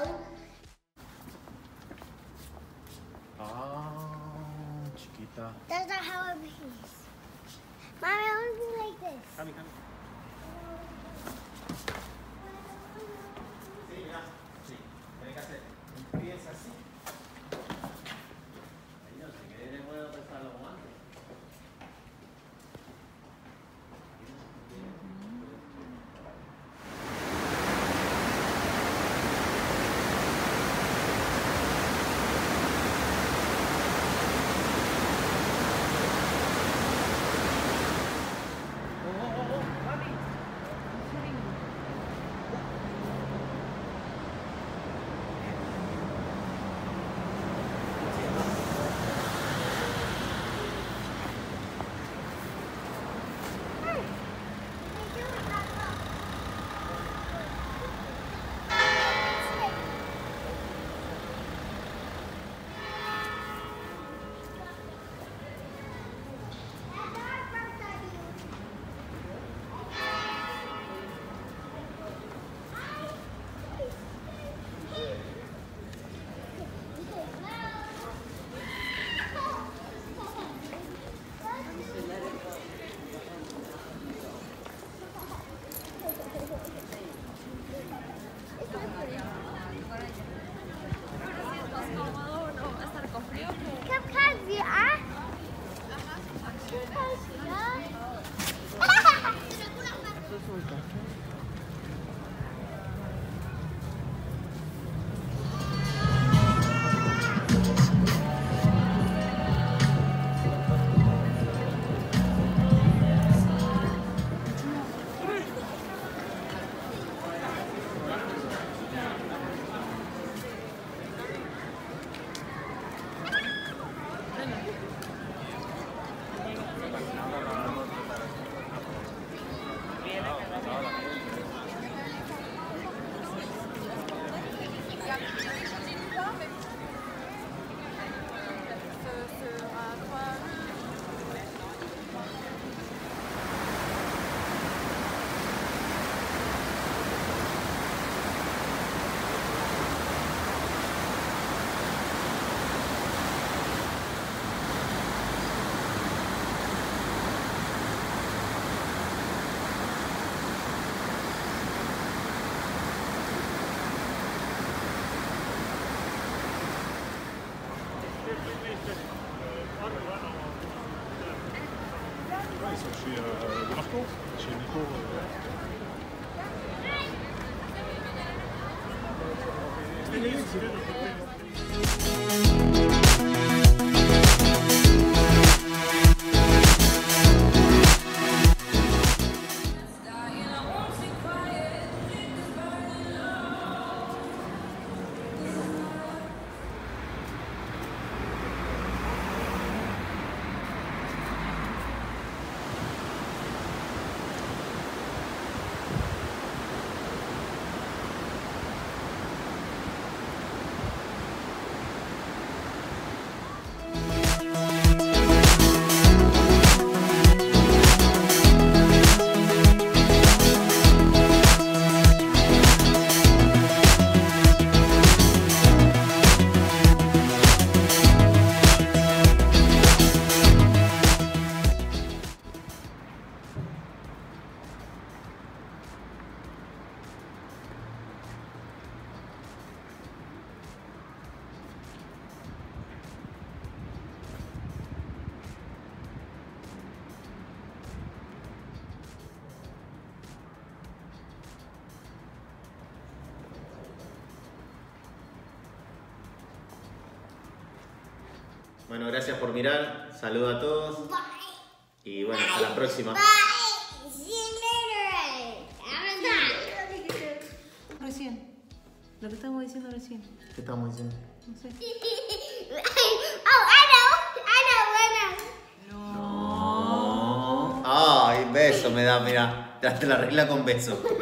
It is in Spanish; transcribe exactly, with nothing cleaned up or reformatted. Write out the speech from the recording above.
Ah, chiquita. That's not how it behaves. Mommy, I want to be like this. Cami, Cami. Sí, mira. Sí. Tienes que hacer un pie así. Ahí no sé qué le puedo prestar los guantes. Ils sont chez euh, de Marco, chez Nico. Bueno, gracias por mirar. Saludos a todos. Bye. Y bueno, hasta la próxima. Bye. See you later. Recién. Lo que estábamos diciendo recién. ¿Qué estamos diciendo? No sé. Oh, I know. I know. I know. No. Ay, beso me da, mira. Te la regla con beso.